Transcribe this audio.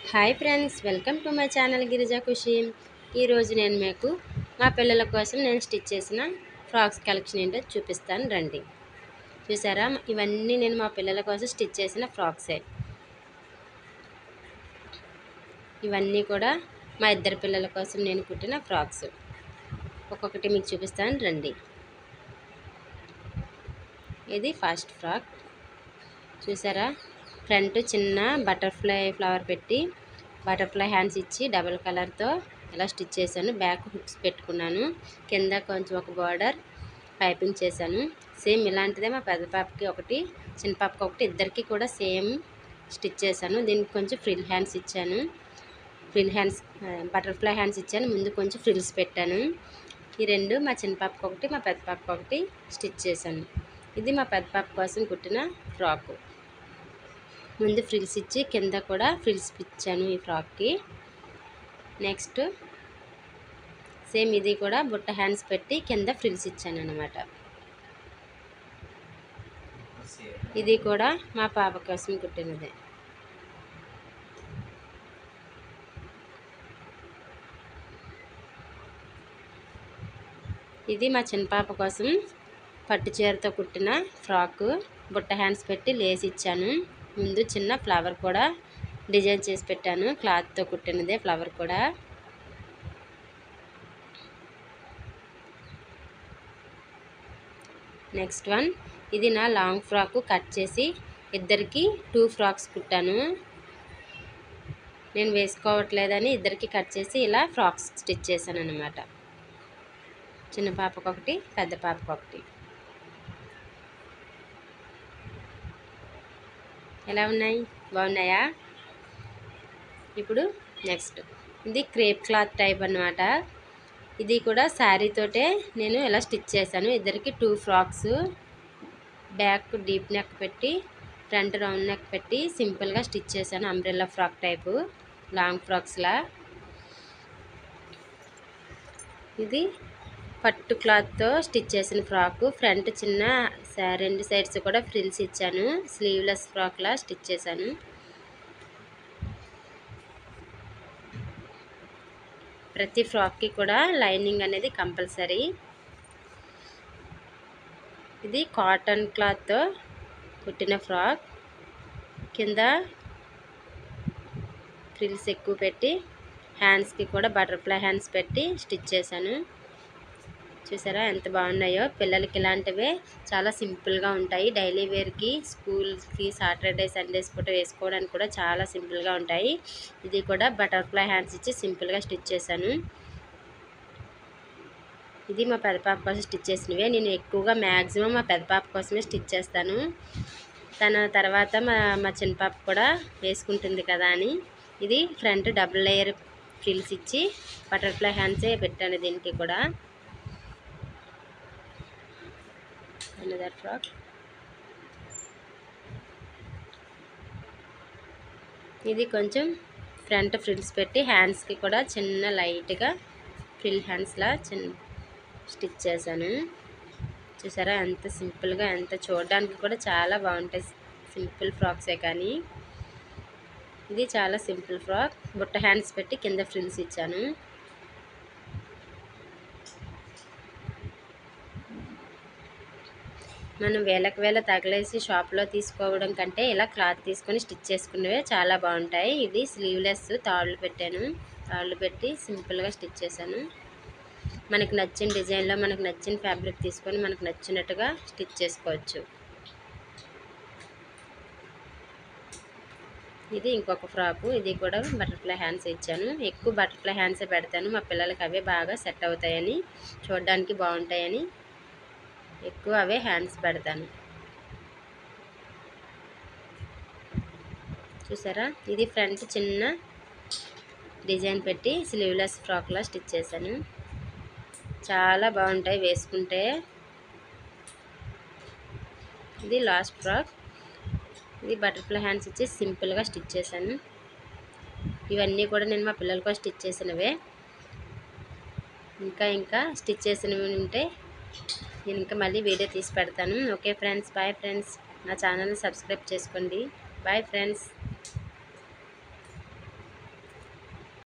Hi friends, welcome to my channel Girija Khushi. ఈరోజు నేను మీకు మా పిల్లల కోసం నేను స్టిచ్ చేసిన ఫ్రాక్స్ కలెక్షన్ ఏంటో చూపిస్తాను రండి. చూసారా, ఇవన్నీ నేను మా పిల్లల కోసం స్టిచ్ చేసిన ఫ్రాక్సే. ఇవన్నీ కూడా మా ఇద్దరు పిల్లల కోసం నేను కుట్టిన ఫ్రాక్స్. ఒక్కొక్కటి మీకు చూపిస్తాను రండి. ఇది ఫస్ట్ ఫ్రాక్. చూసారా, ఫ్రంట్ చిన్న బటర్ఫ్లై ఫ్లవర్ పెట్టి బటర్ఫ్లై హ్యాండ్స్ ఇచ్చి డబుల్ కలర్తో ఇలా స్టిచ్ చేశాను. బ్యాక్ హుక్స్ పెట్టుకున్నాను. కింద కొంచెం ఒక బార్డర్ పైపింగ్ చేశాను. సేమ్ ఇలాంటిదే మా పెద్ద పాపకి ఒకటి, చిన్న పాపకి ఒకటి, ఇద్దరికి కూడా సేమ్ స్టిచ్ చేశాను. దీనికి కొంచెం ఫ్రిల్ హ్యాండ్స్ ఇచ్చాను. ఫ్రిల్ హ్యాండ్స్ బటర్ఫ్లై హ్యాండ్స్ ఇచ్చాను. ముందు కొంచెం ఫ్రిల్స్ పెట్టాను. ఈ రెండు మా చిన్న పాపకి ఒకటి, మా పెద్ద పాపకి ఒకటి స్టిచ్ చేశాను. ఇది మా పెద్ద పాప కోసం కుట్టిన ఫ్రాకు. ముందు ఫ్రిల్స్ ఇచ్చి కింద కూడా ఫ్రిల్స్ ఇచ్చాను ఈ ఫ్రాక్కి. నెక్స్ట్ సేమ్ ఇది కూడా బుట్ట హ్యాండ్స్ పెట్టి కింద ఫ్రిల్స్ ఇచ్చాను అన్నమాట. ఇది కూడా మా పాప కోసం కుట్టినదే. ఇది మా చిన్న పాప కోసం పట్టు చీరతో కుట్టిన ఫ్రాకు. బుట్ట హ్యాండ్స్ పెట్టి లేస్ ఇచ్చాను. ముందు చిన్న ఫ్లవర్ కూడా డిజైన్ చేసి పెట్టాను. క్లాత్తో కుట్టినదే ఫ్లవర్ కూడా. నెక్స్ట్ వన్, ఇది నా లాంగ్ ఫ్రాక్ కట్ చేసి ఇద్దరికి 2 ఫ్రాక్స్ కుట్టాను. నేను వేసుకోవట్లేదని ఇద్దరికి కట్ చేసి ఇలా ఫ్రాక్స్ స్టిచ్ చేశాను అన్నమాట. చిన్న పాపకు ఒకటి, పెద్ద పాపకు ఒకటి. ఎలా ఉన్నాయి? బాగున్నాయా? ఇప్పుడు నెక్స్ట్, ఇది క్రేప్ క్లాత్ టైప్ అన్నమాట. ఇది కూడా శారీతోటే నేను ఇలా స్టిచ్ చేశాను. ఇద్దరికి 2 ఫ్రాక్స్. బ్యాక్ డీప్ నెక్ పెట్టి ఫ్రంట్ రౌండ్ నెక్ పెట్టి సింపుల్గా స్టిచ్ చేశాను. అంబ్రెల్లా ఫ్రాక్ టైపు లాంగ్ ఫ్రాక్స్లా. ఇది పట్టు క్లాత్తో స్టిచ్ చేసిన ఫ్రాకు. ఫ్రంట్ చిన్న, రెండు సైడ్స్ కూడా ఫ్రిల్స్ ఇచ్చాను. స్లీవ్లెస్ ఫ్రాక్లా స్టిచ్ చేశాను. ప్రతి ఫ్రాక్కి కూడా లైనింగ్ అనేది కంపల్సరీ. ఇది కాటన్ క్లాత్తో కుట్టిన ఫ్రాక్. కింద ఫ్రిల్స్ ఎక్కువ పెట్టి హ్యాండ్స్కి కూడా బటర్ఫ్లై హ్యాండ్స్ పెట్టి స్టిచ్ చేశాను. చూసారా ఎంత బాగున్నాయో? పిల్లలకి ఇలాంటివే చాలా సింపుల్గా ఉంటాయి. డైలీ వేర్కి, స్కూల్కి, సాటర్డే సండేస్ పూట వేసుకోవడానికి కూడా చాలా సింపుల్గా ఉంటాయి. ఇది కూడా బటర్ఫ్లై హ్యాండ్స్ ఇచ్చి సింపుల్గా స్టిచ్ చేశాను. ఇది మా పెద్ద పాప కోసం స్టిచ్ చేసినవే. నేను ఎక్కువగా మ్యాక్సిమం మా పెద్ద పాప కోసమే స్టిచ్ చేస్తాను. తన తర్వాత మా చిన్న పాప కూడా వేసుకుంటుంది కదా అని. ఇది ఫ్రంట్ డబుల్ లేయర్ ఫ్రిల్స్ ఇచ్చి బటర్ఫ్లై హ్యాండ్సే పెట్టాను దీనికి కూడా. Another frock. ఇది కొంచెం ఫ్రంట్ ఫ్రిల్స్ పెట్టి హ్యాండ్స్కి కూడా చిన్న లైట్గా ఫ్రిల్ హ్యాండ్స్లా చిన్న స్టిచ్ చేశాను. చూసారా ఎంత సింపుల్గా, ఎంత చూడడానికి కూడా చాలా బాగుంటాయి సింపుల్ ఫ్రాక్సే కానీ. ఇది చాలా సింపుల్ ఫ్రాక్. బుట్ట హ్యాండ్స్ పెట్టి కింద ఫ్రిల్స్ ఇచ్చాను. మనం వేలకు వేల తగిలేసి షాప్లో తీసుకోవడం కంటే ఇలా క్లాత్ తీసుకొని స్టిచ్ చేసుకునేవే చాలా బాగుంటాయి. ఇది స్లీవ్లెస్ తాళ్ళు పెట్టాను. తాళ్ళు పెట్టి సింపుల్గా స్టిచ్ చేశాను. మనకి నచ్చిన డిజైన్లో, మనకు నచ్చిన ఫ్యాబ్రిక్ తీసుకొని మనకు నచ్చినట్టుగా స్టిచ్ చేసుకోవచ్చు. ఇది ఇంకొక ఫ్రాకు. ఇది కూడా బటర్ఫ్లై హ్యాండ్స్ ఇచ్చాను. ఎక్కువ బటర్ఫ్లై హ్యాండ్సే పెడతాను. మా పిల్లలకి అవే బాగా సెట్ అవుతాయని, చూడడానికి బాగుంటాయని ఎక్కువ అవే హ్యాండ్స్ పెడతాను. చూసారా, ఇది ఫ్రంట్ చిన్న డిజైన్ పెట్టి స్లీవ్లెస్ ఫ్రాక్లా స్టిచ్ చేశాను. చాలా బాగుంటాయి వేసుకుంటే. ఇది లాస్ట్ ఫ్రాక్. ఇది బటర్ఫ్లై హ్యాండ్స్ ఇచ్చి సింపుల్గా స్టిచ్ చేశాను. ఇవన్నీ కూడా నేను మా పిల్లలతో స్టిచ్ చేసినవే. ఇంకా స్టిచ్ చేసినవి ఉంటే నేను ఇంకా మళ్ళీ వీడియో తీసి పెడతాను. Okay friends, bye friends. నా ఛానల్ని సబ్స్క్రైబ్ చేసుకోండి. Bye friends.